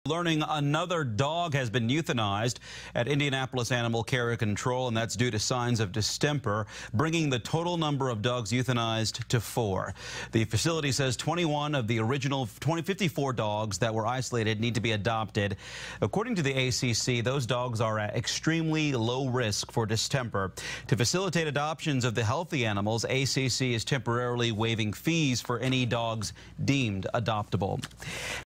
Learning another dog has been euthanized at Indianapolis Animal Care and Control, and that's due to signs of distemper, bringing the total number of dogs euthanized to 4. The facility says 21 of the original 54 dogs that were isolated need to be adopted. According to the ACC, those dogs are at extremely low risk for distemper. To facilitate adoptions of the healthy animals, ACC is temporarily waiving fees for any dogs deemed adoptable.